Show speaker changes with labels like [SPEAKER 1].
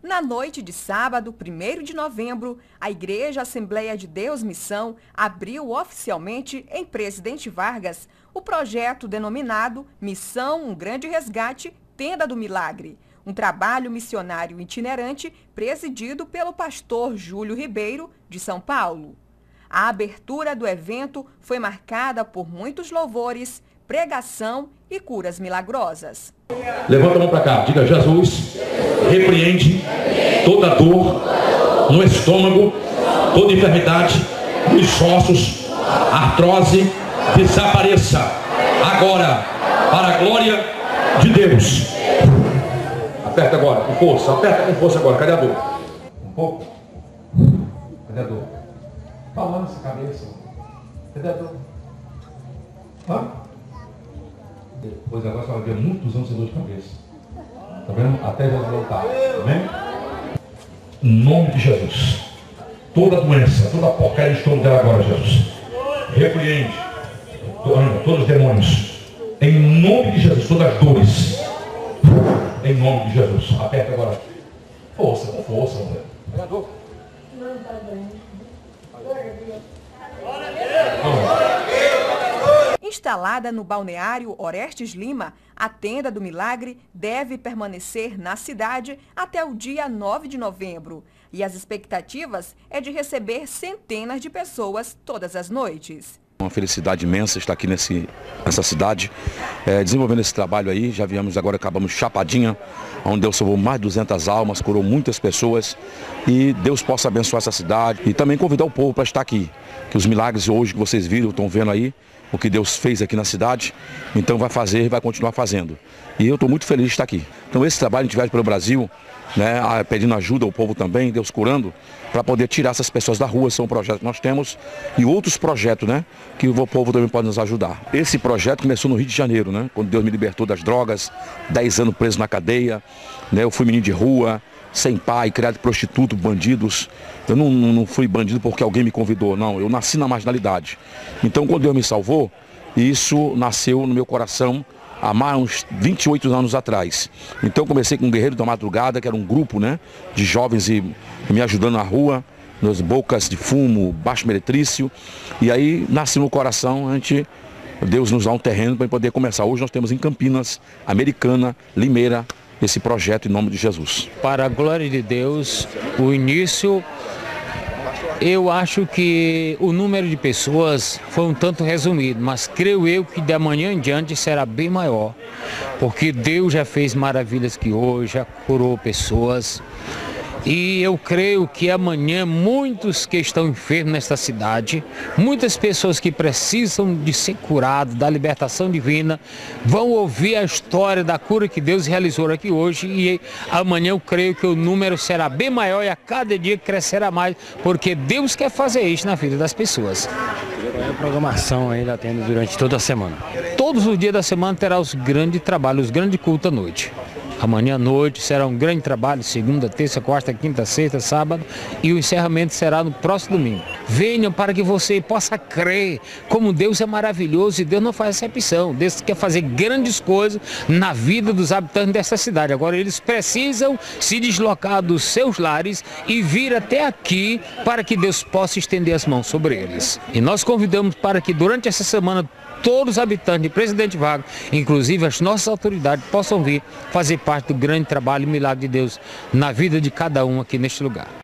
[SPEAKER 1] Na noite de sábado, 1º de novembro, a Igreja Assembleia de Deus Missão abriu oficialmente em Presidente Vargas o projeto denominado Missão Um Grande Resgate, Tenda do Milagre, um trabalho missionário itinerante presidido pelo pastor Júlio Ribeiro, de São Paulo. A abertura do evento foi marcada por muitos louvores, pregação e curas milagrosas.
[SPEAKER 2] Levanta a mão para cá, diga: Jesus, repreende toda dor no estômago, toda enfermidade nos ossos, artrose, desapareça agora, para a glória de Deus. Aperta agora, com força, aperta com força agora. Cadê a dor? Um pouco. Cadê a dor? Balança a cabeça. Cadê a dor? Depois agora você vai ver muitos anos sem dor de cabeça. Tá vendo? Até Jesus voltar. Amém? Em nome de Jesus. Toda doença, toda porcaria de estômago dela agora, Jesus. Repreende todos os demônios. Em nome de Jesus, todas as dores. Em nome de Jesus. Aperta agora. Força, com força, mulher. Pega a dor. Não, tá bem.
[SPEAKER 1] Instalada no balneário Orestes Lima, a Tenda do Milagre deve permanecer na cidade até o dia 9 de novembro. E as expectativas é de receber centenas de pessoas todas as noites.
[SPEAKER 2] Uma felicidade imensa estar aqui nessa cidade, desenvolvendo esse trabalho aí. Já viemos agora, acabamos Chapadinha, onde Deus salvou mais de 200 almas, curou muitas pessoas. E Deus possa abençoar essa cidade e também convidar o povo para estar aqui. Que os milagres hoje que vocês viram, estão vendo aí, o que Deus fez aqui na cidade, então vai fazer e vai continuar fazendo. E eu estou muito feliz de estar aqui. Então esse trabalho a gente vai pelo Brasil, né, pedindo ajuda ao povo também, Deus curando, para poder tirar essas pessoas da rua. São projetos que nós temos e outros projetos, né, que o povo também pode nos ajudar. Esse projeto começou no Rio de Janeiro, né, quando Deus me libertou das drogas, 10 anos preso na cadeia, né, eu fui menino de rua, sem pai, criado de prostituto, bandidos. Eu não fui bandido porque alguém me convidou, não. Eu nasci na marginalidade. Então, quando Deus me salvou, isso nasceu no meu coração há mais uns 28 anos atrás. Então, comecei com o Guerreiro da Madrugada, que era um grupo, né, de jovens e me ajudando na rua, nas bocas de fumo, baixo meretrício. E aí, nasceu no coração, Deus nos dá um terreno para poder começar. Hoje nós temos em Campinas, Americana, Limeira, esse projeto em nome de Jesus.
[SPEAKER 3] Para a glória de Deus, o início, eu acho que o número de pessoas foi um tanto resumido, mas creio eu que de amanhã em diante será bem maior, porque Deus já fez maravilhas que hoje, já curou pessoas. E eu creio que amanhã muitos que estão enfermos nesta cidade, muitas pessoas que precisam de ser curados, da libertação divina, vão ouvir a história da cura que Deus realizou aqui hoje. E amanhã eu creio que o número será bem maior e a cada dia crescerá mais, porque Deus quer fazer isso na vida das pessoas.
[SPEAKER 4] Qual é a programação aí da tenda durante toda a semana?
[SPEAKER 3] Todos os dias da semana terá os grandes trabalhos, os grandes cultos à noite. Amanhã à noite será um grande trabalho, segunda, terça, quarta, quinta, sexta, sábado, e o encerramento será no próximo domingo. Venham para que você possa crer como Deus é maravilhoso e Deus não faz exceção. Deus quer fazer grandes coisas na vida dos habitantes dessa cidade. Agora eles precisam se deslocar dos seus lares e vir até aqui para que Deus possa estender as mãos sobre eles. E nós convidamos para que durante essa semana todos os habitantes de Presidente Vargas, inclusive as nossas autoridades, possam vir fazer parte do grande trabalho e milagre de Deus na vida de cada um aqui neste lugar.